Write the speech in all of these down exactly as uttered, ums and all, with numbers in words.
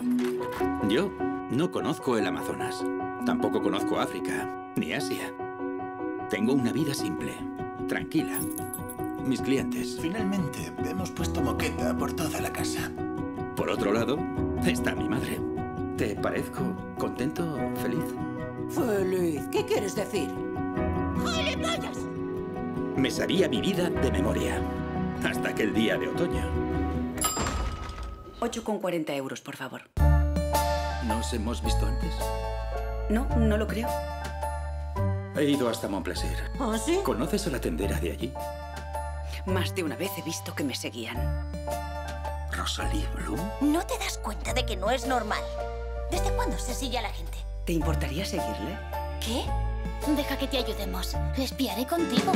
Yo no conozco el Amazonas. Tampoco conozco África, ni Asia. Tengo una vida simple, tranquila. Mis clientes. Finalmente, hemos puesto moqueta por toda la casa. Por otro lado, está mi madre. ¿Te parezco contento, feliz? Feliz, ¿qué quieres decir? ¡Gilipollas! Me sabía mi vida de memoria. Hasta aquel día de otoño. ocho con cuarenta euros, por favor. ¿Nos hemos visto antes? No, no lo creo. He ido hasta Montplaisir. ¿Ah, sí? ¿Conoces a la tendera de allí? Más de una vez he visto que me seguían. ¿Rosalie Bloom? ¿No te das cuenta de que no es normal? ¿Desde cuándo se sigue a la gente? ¿Te importaría seguirle? ¿Qué? Deja que te ayudemos. Le espiaré contigo.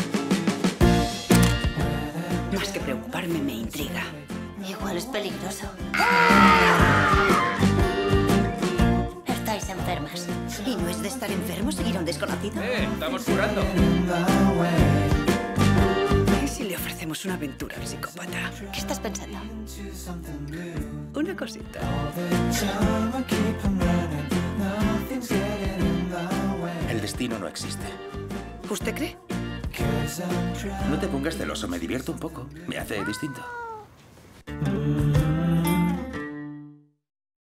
Más que preocuparme, me intriga. Igual es peligroso. Estáis enfermas. ¿Y no es de estar enfermo seguir a un desconocido? ¡Eh! ¡Estamos curando! ¿Y si le ofrecemos una aventura al psicópata? ¿Qué estás pensando? Una cosita. El destino no existe. ¿Usted cree? No te pongas celoso, me divierto un poco. Me hace distinto.